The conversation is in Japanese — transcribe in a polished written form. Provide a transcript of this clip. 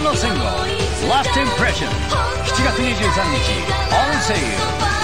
の戦後 Last Impression 7月23日 On Sale